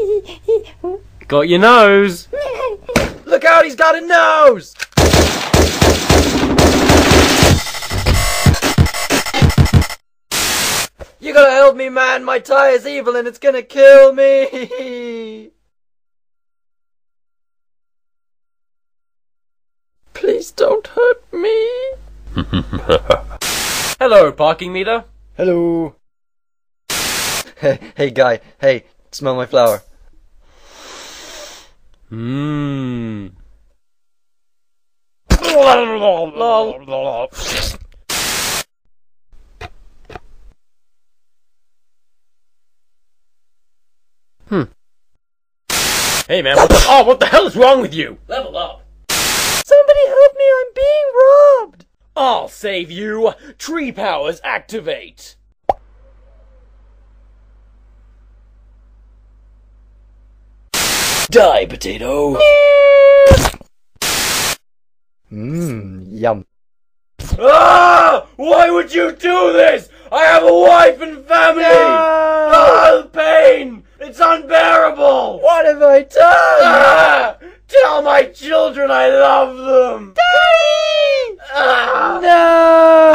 Got your nose. Look out, he's got a nose! You gotta help me, man. My tie is evil and it's gonna kill me. Please don't hurt me. Hello, parking meter. Hello. Hey, guy. Hey, smell my flower. Mmm. Hey man, what the hell is wrong with you? Level up. Somebody help me, I'm being robbed. I'll save you. Tree powers activate. Die, potato. Yum. Ah! Why would you do this? I have a wife and family! No! Ah, the pain! It's unbearable! What have I done? Ah! Tell my children I love them! Daddy! Ah! No!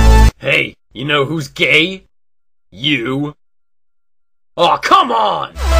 Hey, you know who's gay? You. Oh, come on!